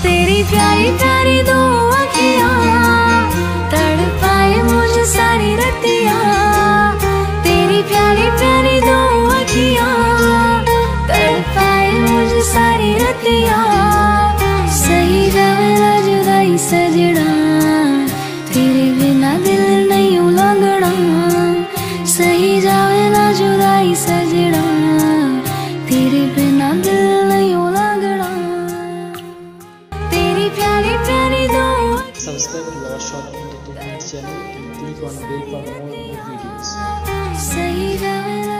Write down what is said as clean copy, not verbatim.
तेरी प्यारी प्यारी दो अखियाँ तड़पाए मुझे सारी रतिया। तेरी प्यारी प्यारी दो अखियाँ तड़पाए मुझे सारी रतिया। सही जावे ना जुदाई सजना, तेरे बिना दिल नहीं लगना। सही जावे ना जुदाई सजना, तेरे बिना दिल नहीं लगना। तेरी प्यारी प्यारी दो। Subscribe to our short entertainment channel and click on bell for more videos. सही जावे